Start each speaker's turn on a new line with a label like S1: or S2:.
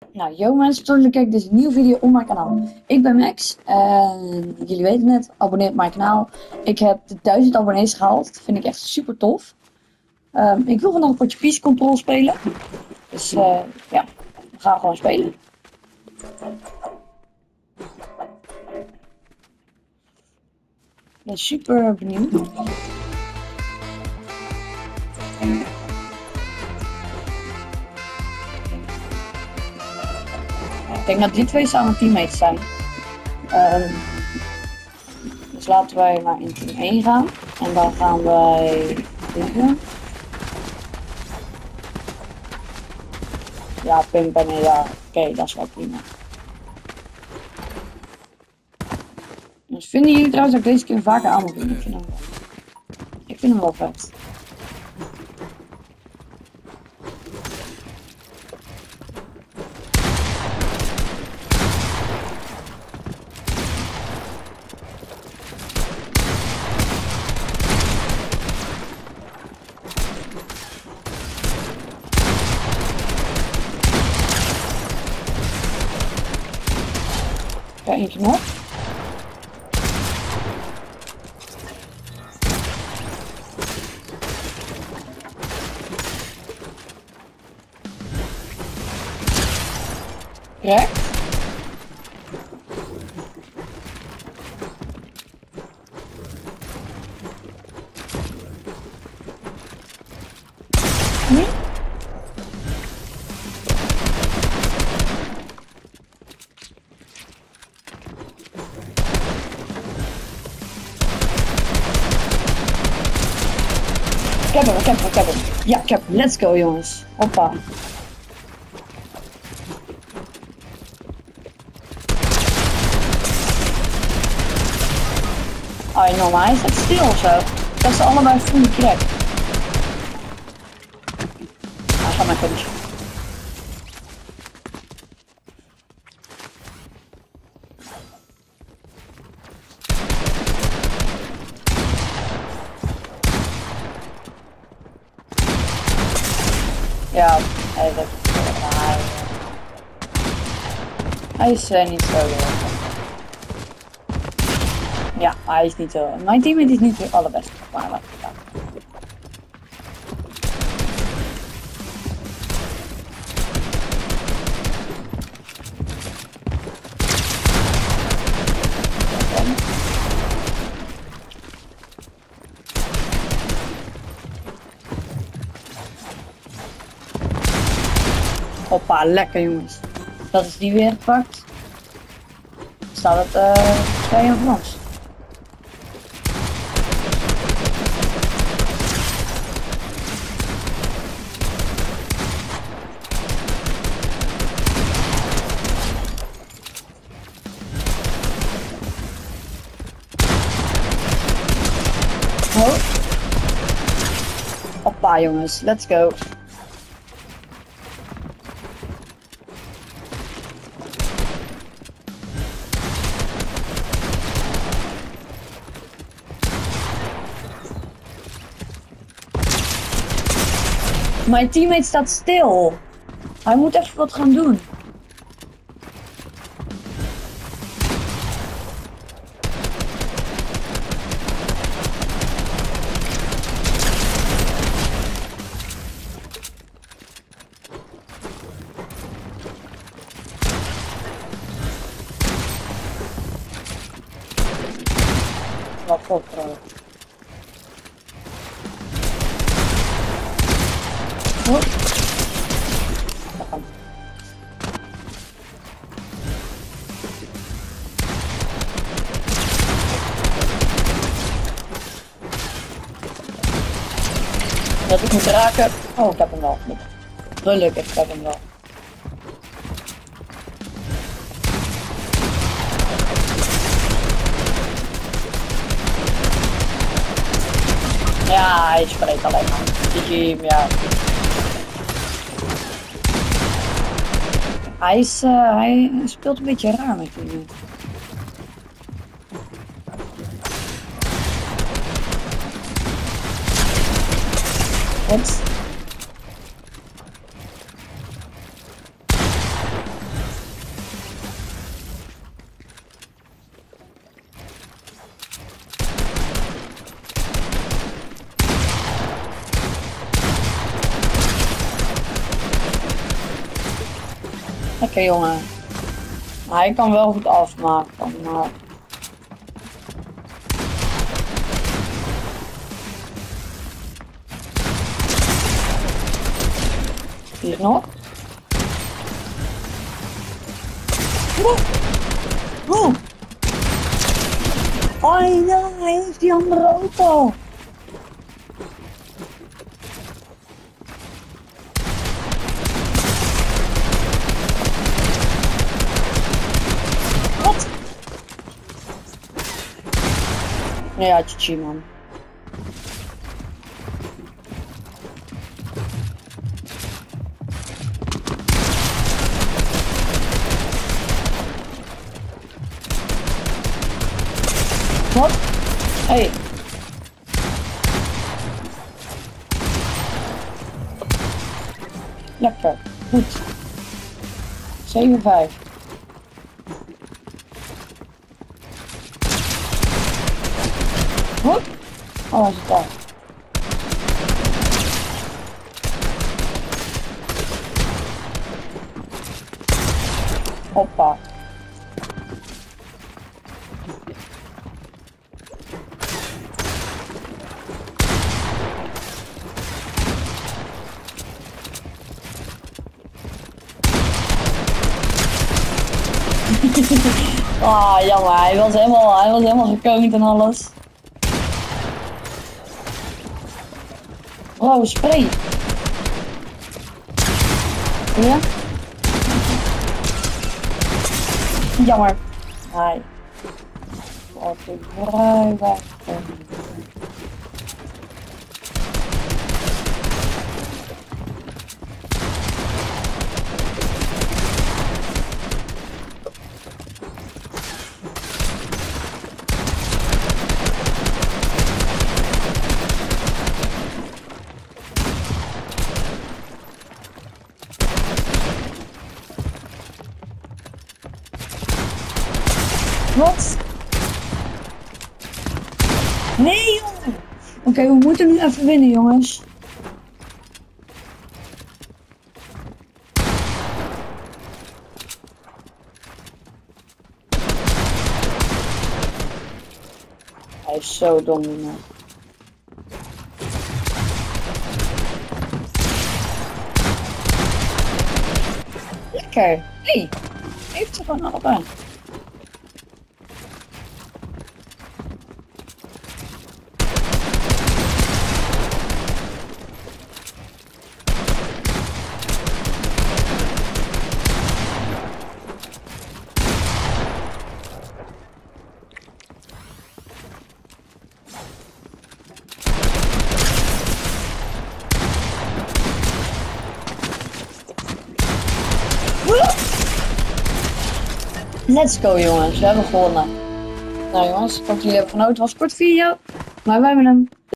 S1: Nou, yo mensen, tof dat jullie kijken deze nieuwe video op mijn kanaal. Ik ben Max en jullie weten het, abonneer op mijn kanaal. Ik heb de 1000 abonnees gehaald, dat vind ik echt super tof. Ik wil vandaag een potje Peace Control spelen. Dus ja, we gaan gewoon spelen. Ik ben super benieuwd. Ik denk dat die twee samen teammates zijn. Dus laten wij maar in team 1 gaan. En dan gaan wij dit doen. Ja, ping ben je daar. Oké, dat is wel prima. Dus vinden jullie trouwens dat ik deze keer vaker aan moet doen? Ik vind hem wel vet. Ja, eentje nog. Correct. Ik heb hem. Ja, ik heb hem. Let's go jongens. Hoppa. Oh, no, maar hij staat stil ofzo. Dat ze allebei fully crack. Hij gaat mijn punch. Ja, hij is niet zo leuk. Ja, hij is niet zo. Mijn teammate is niet de allerbeste. Maar laten we gaan. Hoppa, lekker jongens. Dat is die weer gepakt. Staat het 2 voor ons. Oh. Hoppa jongens, let's go. Mijn teammate staat stil. Hij moet even wat gaan doen. Wat goed trouwens. Oh. Dat ik moet raken. Oh, ik heb hem wel. Gelukkig, ik heb hem wel. Ja, hij spreekt alleen maar. GG, ja. Hij speelt een beetje raar met jullie. Wat? Oké, jongen. Hij kan wel goed afmaken, maar... Hier nog. Oh! Oh ja, hij heeft die andere ook al. Wat? Ja, GG man. Wat? Hey. Lekker. Goed. 7-5. Goed. Oh, hij zit daar. Hoppa. Ah, jammer, hij was helemaal gekoond en alles. Wow, spray. Ja? Jammer. Hij. Wat ik vrij weg. Wat? Nee, jongen! Oké, we moeten nu even winnen, jongens. Hij is zo dom, jongen. Lekker! Hey! Heeft ze gewoon allebei. Let's go jongens, we hebben gewonnen. Nou jongens, ik hoop dat jullie hebben genoten. Het was een kort video, maar we hebben hem.